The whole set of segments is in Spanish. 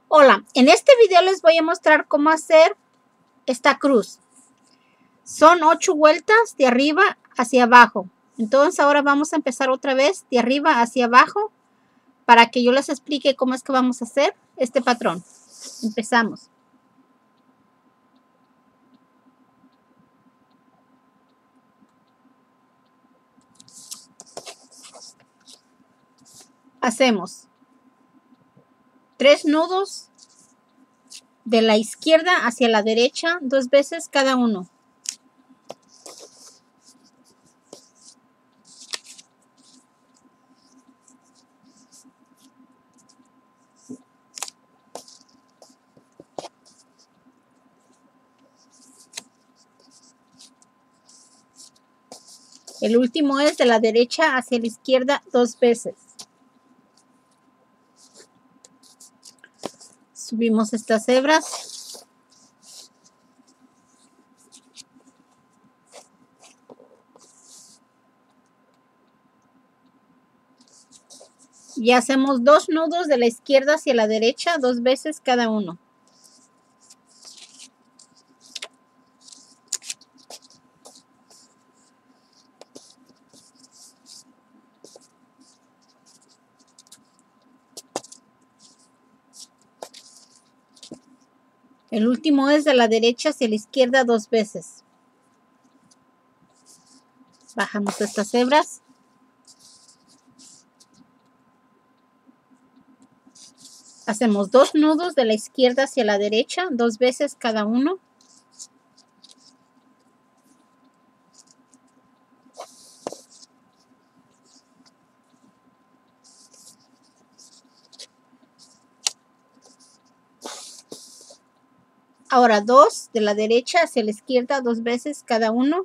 Hola, en este video les voy a mostrar cómo hacer esta cruz. Son 8 vueltas de arriba hacia abajo. Entonces ahora vamos a empezar otra vez de arriba hacia abajo para que yo les explique cómo es que vamos a hacer este patrón. Empezamos. Hacemos 3 nudos de la izquierda hacia la derecha 2 veces cada uno. El último es de la derecha hacia la izquierda 2 veces. Subimos estas hebras. Y hacemos 2 nudos de la izquierda hacia la derecha 2 veces cada uno. El último es de la derecha hacia la izquierda 2 veces. Bajamos estas hebras. Hacemos 2 nudos de la izquierda hacia la derecha 2 veces cada uno. Ahora 2 de la derecha hacia la izquierda 2 veces cada uno.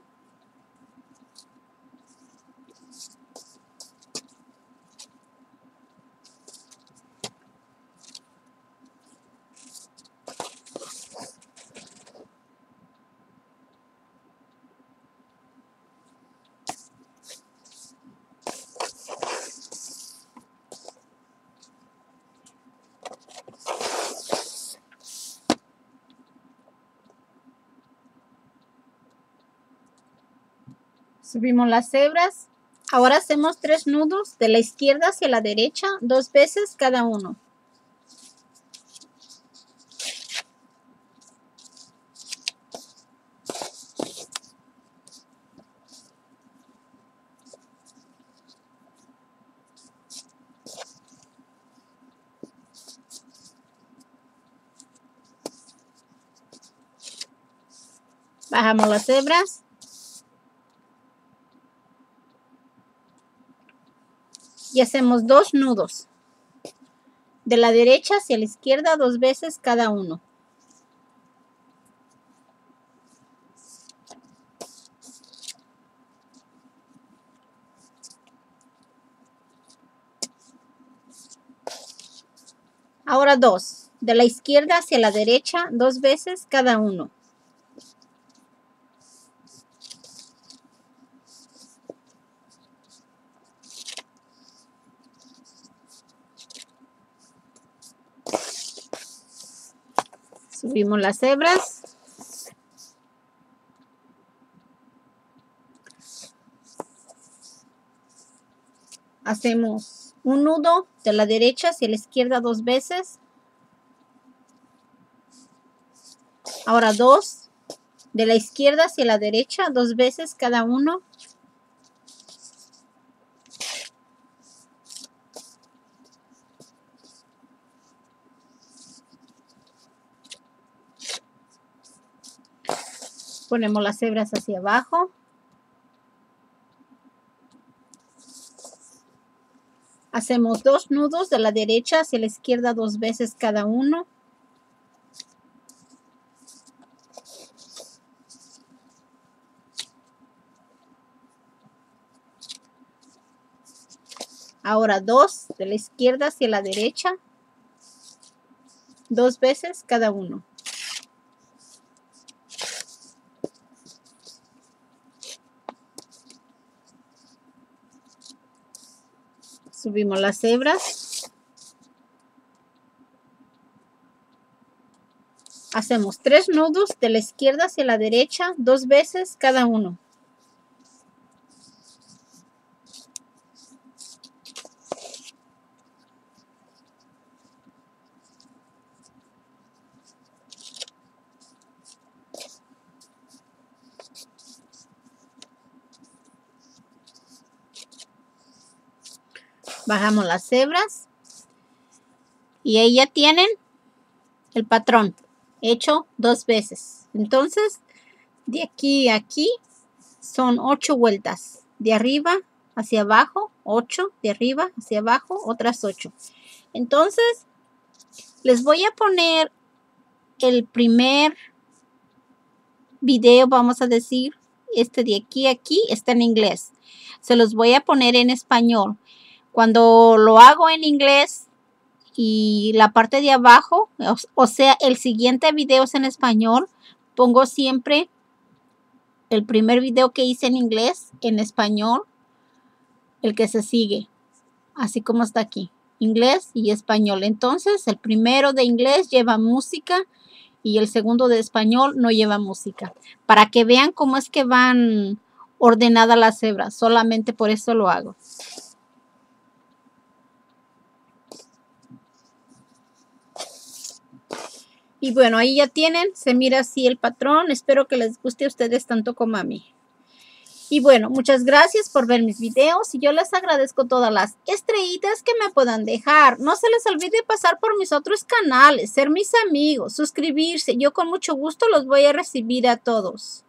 Subimos las hebras. Ahora hacemos 3 nudos de la izquierda hacia la derecha 2 veces cada uno. Bajamos las hebras. Y hacemos 2 nudos de la derecha hacia la izquierda 2 veces cada uno. Ahora 2 de la izquierda hacia la derecha 2 veces cada uno. Subimos las hebras. Hacemos un nudo de la derecha hacia la izquierda 2 veces. Ahora 2 de la izquierda hacia la derecha 2 veces cada uno. Ponemos las hebras hacia abajo. Hacemos 2 nudos de la derecha hacia la izquierda 2 veces cada uno. Ahora 2 de la izquierda hacia la derecha 2 veces cada uno. Subimos las hebras. Hacemos 3 nudos de la izquierda hacia la derecha 2 veces cada uno. Bajamos las hebras y ahí ya tienen el patrón hecho 2 veces. Entonces, de aquí a aquí son 8 vueltas. De arriba hacia abajo, 8. De arriba hacia abajo, otras 8. Entonces, les voy a poner el primer video, vamos a decir, este de aquí a aquí está en inglés. Se los voy a poner en español. Cuando lo hago en inglés y la parte de abajo, o sea, el siguiente video es en español, pongo siempre el primer video que hice en inglés, en español, el que se sigue, así como está aquí, inglés y español. Entonces, el primero de inglés lleva música y el segundo de español no lleva música, para que vean cómo es que van ordenadas las hebras. Solamente por eso lo hago. Y bueno, ahí ya tienen, se mira así el patrón. Espero que les guste a ustedes tanto como a mí. Y bueno, muchas gracias por ver mis videos y yo les agradezco todas las estrellitas que me puedan dejar. No se les olvide pasar por mis otros canales, ser mis amigos, suscribirse. Yo con mucho gusto los voy a recibir a todos.